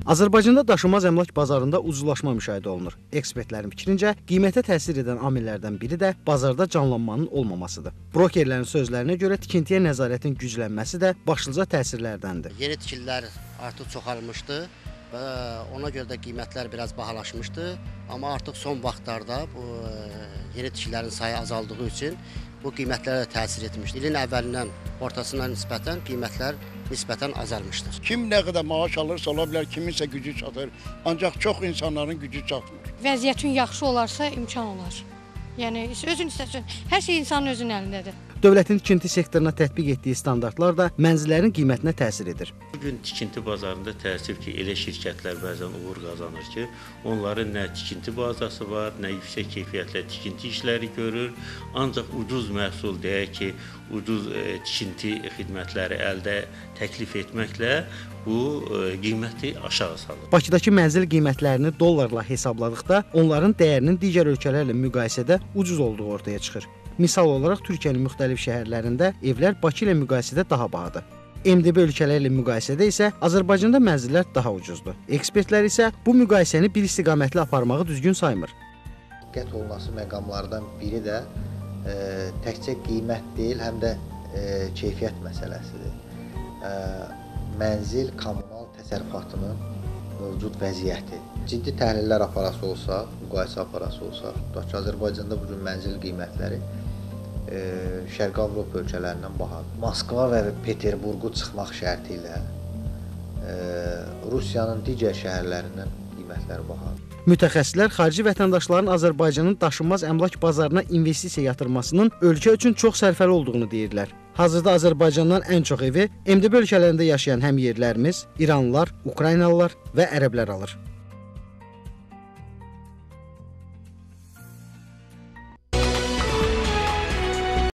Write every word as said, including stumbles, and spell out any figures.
Azərbaycanda daşınmaz əmlak bazarında ucuzlaşma müşahidə olunur. Ekspertlərin fikrincə, qiymətə təsir edən amillərdən biri də bazarda canlanmanın olmamasıdır. Brokerlərin sözlərinə görə tikintiyə nəzarətin güclənməsi də başlıca təsirlərdəndir. Yeni tikililər artıq çoxalmışdı və ona görə də qiymətlər biraz bahalaşmışdı. Amma artıq son vaxtlarda bu yeni tikililərin sayı azaldığı üçün bu qiymətlərə də təsir etmişdir. İlin əvvəlindən ortasına nisbətən qiymətlər nisbətən azalmışdır. Kim nə qədər maaş alırsa ola bilər, kiminsə gücü çatır. Ancaq çox insanların gücü çatmır. Vəziyyətin yaxşı olarsa imkan olar. Yəni özün istəsən, hər şey insanın özünün əlindədir. Dövlətin tikinti sektoruna tətbiq etdiyi standartlar da mənzillərin qiymətinə təsir edir. Bugün tikinti bazarında təəssüf ki, elə şirkətlər bəzən uğur qazanır ki, onların nə tikinti bazası var, nə yüksək keyfiyyətlə tikinti işləri görür. Ancaq ucuz məhsul, deyək ki, ucuz e, tikinti xidmətləri əldə təklif etməklə bu e, qiyməti aşağı salır. Bakıdakı mənzil qiymətlərini dollarla hesabladıqda onların dəyərinin digər ölkələrlə müqayisədə ucuz olduğu ortaya çıxır. Misal olaraq Türkiyənin müxtəlif şəhərlərində evlər Bakı ilə müqayisədə daha bahadır. M D B ölkələri ilə müqayisədə isə Azərbaycanda mənzillər daha ucuzdur. Ekspertlər isə bu müqayisəni bir istiqamətli aparmağı düzgün saymır. Diqqət olunması məqamlardan biri də e, təkcə qiymət deyil, həm də e, keyfiyyət məsələsidir. E, mənzil kommunal təsərrüfatının mövcud vəziyyəti. Ciddi təhlillər aparası olsa, müqayisə aparası olsa, tutaq ki, Azərbaycanda bugün mənzil qiymətləri e, Şərqi Avropa ölkələrindən bahadır. Moskva və Peterburqu çıxmaq şərti ilə e, Rusiyanın digər şəhərlərindən qiymətləri bahadır. Mütəxəssislər xarici vətəndaşların Azərbaycanın daşınmaz əmlak bazarına investisiya yatırmasının ölkə üçün çox sərfəli olduğunu deyirlər. Hazırda Azərbaycandan ən çox evi M D B ölkələrində yaşayan həmyerlərimiz, İranlılar, Ukraynalılar və ərəblər alır.